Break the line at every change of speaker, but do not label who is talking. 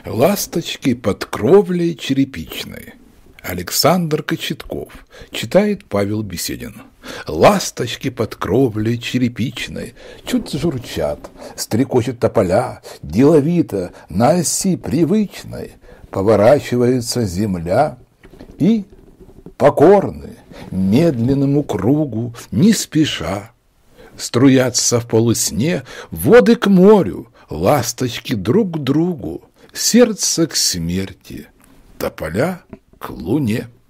Ласточки под кровлей черепичной. Александр Кочетков. Читает Павел Беседин. Ласточки под кровлей черепичной чуть журчат, стрекочут тополя, деловито на оси привычной поворачивается земля, и покорны медленному кругу, не спеша, струятся в полусне воды к морю, ласточки друг к другу, сердце к смерти, тополя к луне.